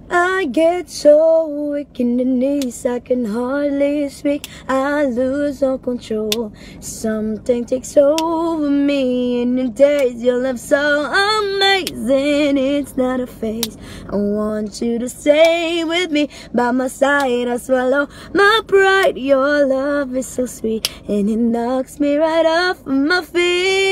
I get so weak in the knees, I can hardly speak. I lose all control. Something takes over me. In the days, your love so amazing. It's not a phase. I want you to stay with me. By my side, I swallow my pride. Your love is so sweet, and it knocks me right off my feet.